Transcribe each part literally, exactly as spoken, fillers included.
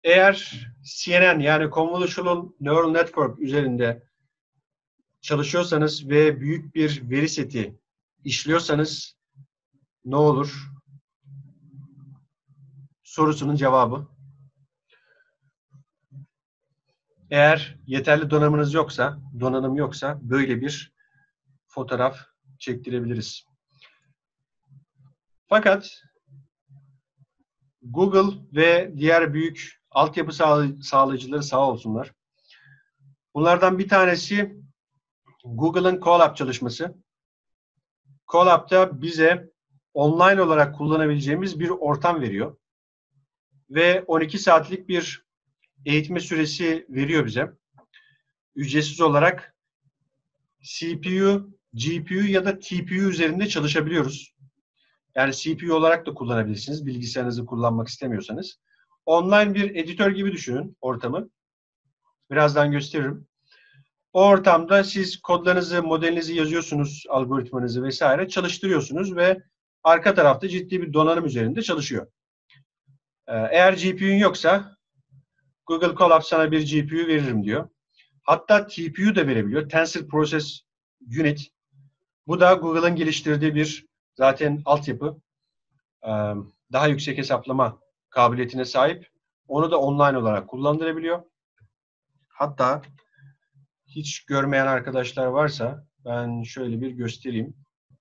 Eğer C N N yani Convolutional Neural Network üzerinde çalışıyorsanız ve büyük bir veri seti işliyorsanız ne olur? Sorusunun cevabı. Eğer yeterli donanımınız yoksa, donanım yoksa böyle bir fotoğraf çektirebiliriz. Fakat Google ve diğer büyük altyapı sağlayıcıları sağ olsunlar. Bunlardan bir tanesi Google'ın Colab çalışması. Colab'da bize online olarak kullanabileceğimiz bir ortam veriyor. Ve on iki saatlik bir eğitme süresi veriyor bize. Ücretsiz olarak C P U, G P U ya da T P U üzerinde çalışabiliyoruz. Yani C P U olarak da kullanabilirsiniz. Bilgisayarınızı kullanmak istemiyorsanız. Online bir editör gibi düşünün ortamı. Birazdan gösteririm. O ortamda siz kodlarınızı, modelinizi yazıyorsunuz, algoritmanızı vesaire çalıştırıyorsunuz ve arka tarafta ciddi bir donanım üzerinde çalışıyor. Eğer G P U'un yoksa Google Colab sana bir G P U veririm diyor. Hatta T P U da verebiliyor. Tensor Process Unit. Bu da Google'ın geliştirdiği bir zaten altyapı. Daha yüksek hesaplama kabiliyetine sahip. Onu da online olarak kullandırabiliyor. Hatta hiç görmeyen arkadaşlar varsa ben şöyle bir göstereyim.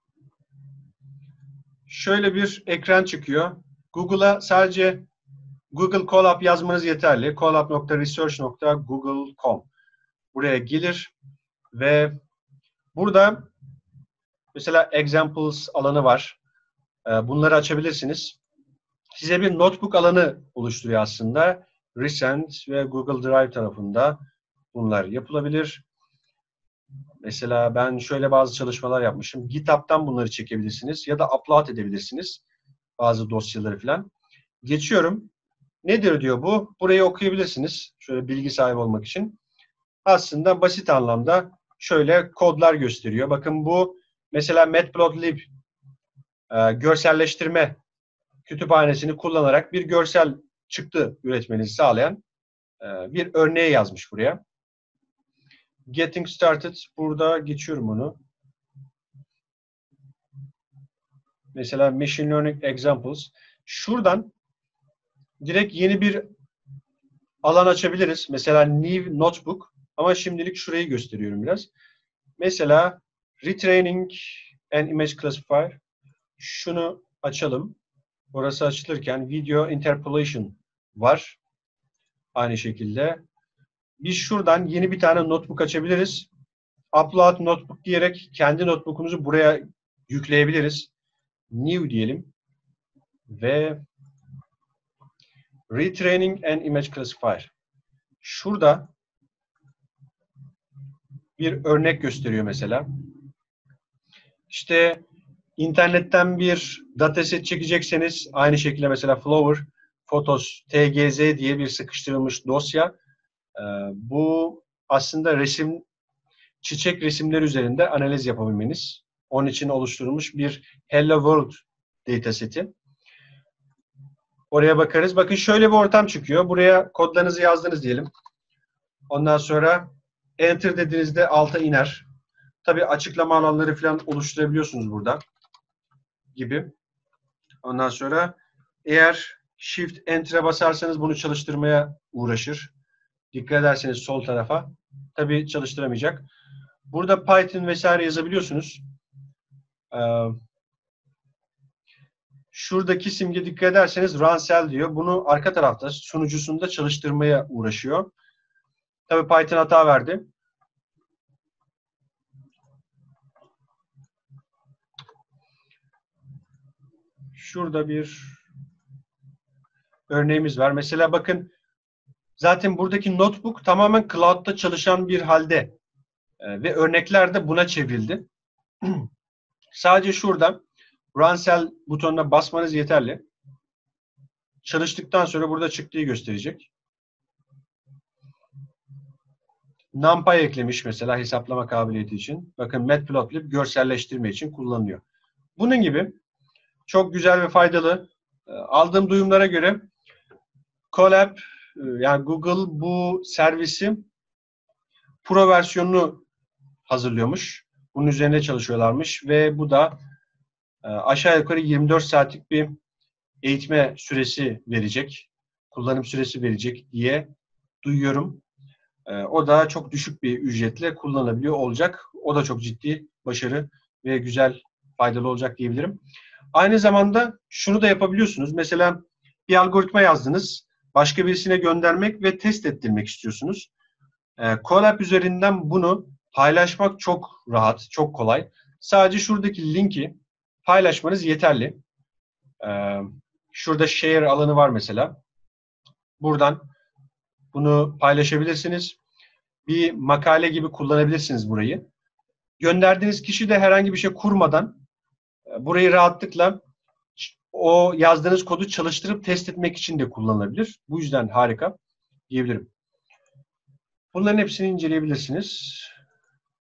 Şöyle bir ekran çıkıyor. Google'a sadece Google Colab yazmanız yeterli. colab nokta research nokta google nokta com buraya gelir ve burada mesela examples alanı var. Bunları açabilirsiniz. Size bir notebook alanı oluşturuyor aslında. Recent ve Google Drive tarafında bunlar yapılabilir. Mesela ben şöyle bazı çalışmalar yapmışım. GitHub'tan bunları çekebilirsiniz ya da upload edebilirsiniz. Bazı dosyaları falan. Geçiyorum. Nedir diyor bu? Burayı okuyabilirsiniz. Şöyle bilgi sahibi olmak için. Aslında basit anlamda şöyle kodlar gösteriyor. Bakın bu mesela Matplotlib e, görselleştirme kütüphanesini kullanarak bir görsel çıktı üretmenizi sağlayan e, bir örneği yazmış buraya. Getting started. Burada geçiyorum onu. Mesela Machine Learning Examples. Şuradan direkt yeni bir alan açabiliriz. Mesela New Notebook. Ama şimdilik şurayı gösteriyorum biraz. Mesela Retraining and Image Classifier. Şunu açalım. Orası açılırken Video Interpolation var. Aynı şekilde. Biz şuradan yeni bir tane notebook açabiliriz. Upload Notebook diyerek kendi notebook'umuzu buraya yükleyebiliriz. New diyelim. Ve Retraining and Image Classifier. Şurada bir örnek gösteriyor mesela. İşte internetten bir dataset çekecekseniz aynı şekilde mesela Flower Photos T G Z diye bir sıkıştırılmış dosya. Bu aslında resim, çiçek resimleri üzerinde analiz yapabilmeniz. Onun için oluşturulmuş bir Hello World dataseti. Oraya bakarız. Bakın şöyle bir ortam çıkıyor. Buraya kodlarınızı yazdınız diyelim. Ondan sonra Enter dediğinizde alta iner. Tabii açıklama alanları falan oluşturabiliyorsunuz burada gibi. Ondan sonra eğer Shift Enter'e basarsanız bunu çalıştırmaya uğraşır. Dikkat ederseniz sol tarafa. Tabii çalıştıramayacak. Burada Python vesaire yazabiliyorsunuz. Ee, şuradaki simge dikkat ederseniz Run Cell diyor. Bunu arka tarafta sunucusunda çalıştırmaya uğraşıyor. Tabii Python hata verdi. Şurada bir örneğimiz var. Mesela bakın zaten buradaki notebook tamamen cloud'da çalışan bir halde ee, ve örnekler de buna çevrildi. Sadece şurada Run Cell butonuna basmanız yeterli. Çalıştıktan sonra burada çıktığı gösterecek. NumPy eklemiş mesela hesaplama kabiliyeti için. Bakın Matplotlib görselleştirme için kullanılıyor. Bunun gibi çok güzel ve faydalı. Aldığım duyumlara göre Colab yani Google bu servisi Pro versiyonunu hazırlıyormuş. Bunun üzerine çalışıyorlarmış ve bu da e, aşağı yukarı yirmi dört saatlik bir eğitme süresi verecek, kullanım süresi verecek diye duyuyorum. E, o da çok düşük bir ücretle kullanılabiliyor olacak. O da çok ciddi başarı ve güzel, faydalı olacak diyebilirim. Aynı zamanda şunu da yapabiliyorsunuz. Mesela bir algoritma yazdınız, başka birisine göndermek ve test ettirmek istiyorsunuz. E, Colab üzerinden bunu paylaşmak çok rahat, çok kolay. Sadece şuradaki linki paylaşmanız yeterli. E, şurada share alanı var mesela. Buradan bunu paylaşabilirsiniz. Bir makale gibi kullanabilirsiniz burayı. Gönderdiğiniz kişi de herhangi bir şey kurmadan e, burayı rahatlıkla o yazdığınız kodu çalıştırıp test etmek için de kullanılabilir. Bu yüzden harika diyebilirim. Bunların hepsini inceleyebilirsiniz.